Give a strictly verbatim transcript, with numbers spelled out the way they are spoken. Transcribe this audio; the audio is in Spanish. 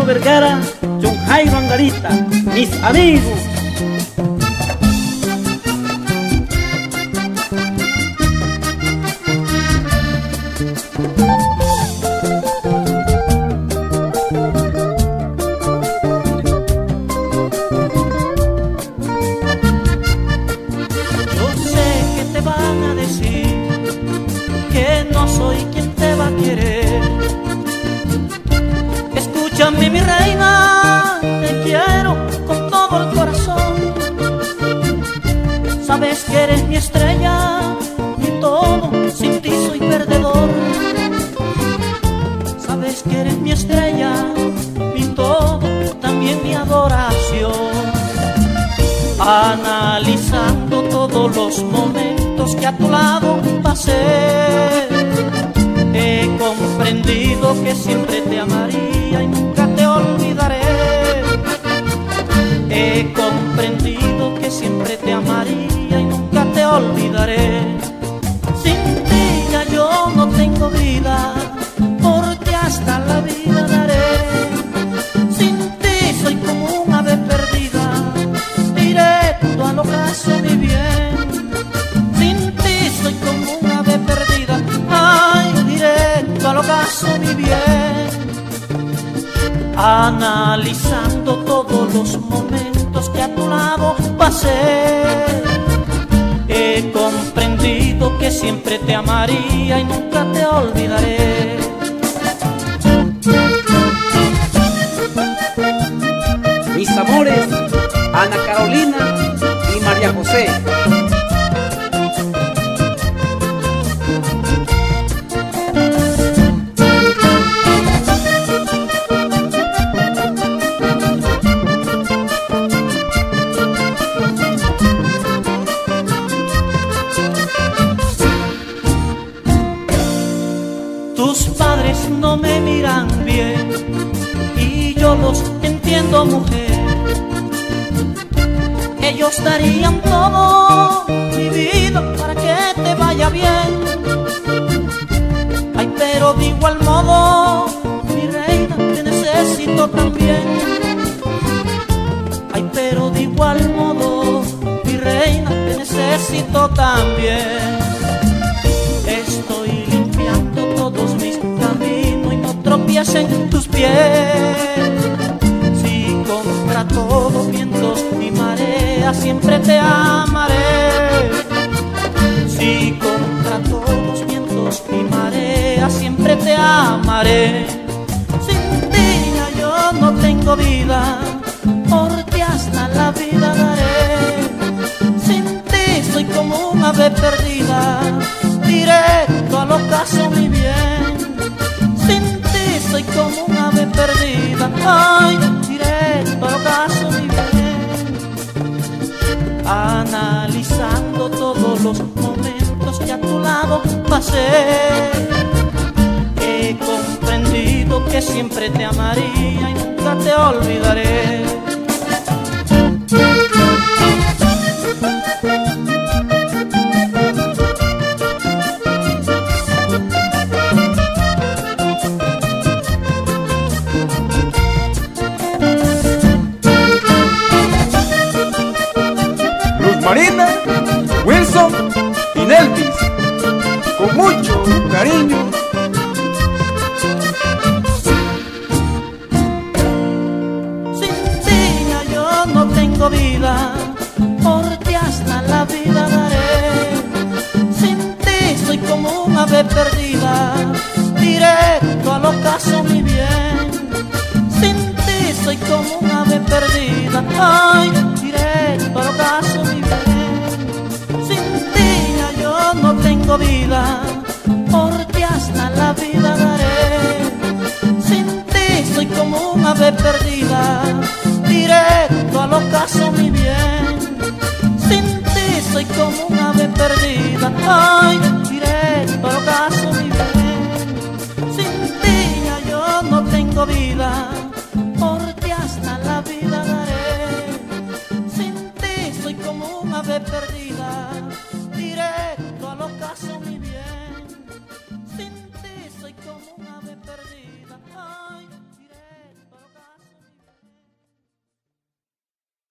Vergara, John Jairo Angarita, mis amigos. Yo sé que te van a decir que no soy quien te va a querer. Escúchame, mi reina, te quiero con todo el corazón. Sabes que eres mi estrella, mi todo, sin ti soy perdedor. Sabes que eres mi estrella, mi todo, también mi adoración. Analizando todos los momentos que a tu lado pasé, he comprendido que siempre te amaría y nunca te olvidaré. He comprendido que siempre te amaría y nunca te olvidaré. Sin ti ya yo no tengo vida, porque hasta la vida daré. Sin ti soy como un ave perdida, directo al ocaso mi bien. Sin ti soy como un ave perdida, ay, directo al ocaso mi bien. Analizando todos los momentos que a tu lado pasé, he comprendido que siempre te amaría y nunca te olvidaré. Mis amores, Ana Carolina y María José. Tus padres no me miran bien y yo los entiendo, mujer. Ellos darían todo, mi vida, para que te vaya bien. Ay, pero de igual modo, mi reina, te necesito también. Ay, pero de igual modo, mi reina, te necesito también. Estoy limpiando todos mis caminos y no tropiecen tus pies. Si contra todos vientos y marea siempre te amaré. Si contra todos vientos y marea siempre te amaré. Sin ti ya yo no tengo vida, porque hasta la vida daré. Sin ti soy como un ave perdida, directo al ocaso mi bien. Sin ti soy como un ave perdida, ay, directo al ocaso mi bien. Analizando todos los momentos que a tu lado pasé, he comprendido que siempre te amaría y nunca te olvidaré. Marina, Wilson y Nelvis, con mucho cariño. Sin ti ya yo no tengo vida, porque hasta la vida daré. Sin ti soy como un ave perdida, directo al ocaso mi bien. Sin ti soy como un ave perdida, ay, directo al ocaso mi bien. Sin ti ya yo no tengo vida,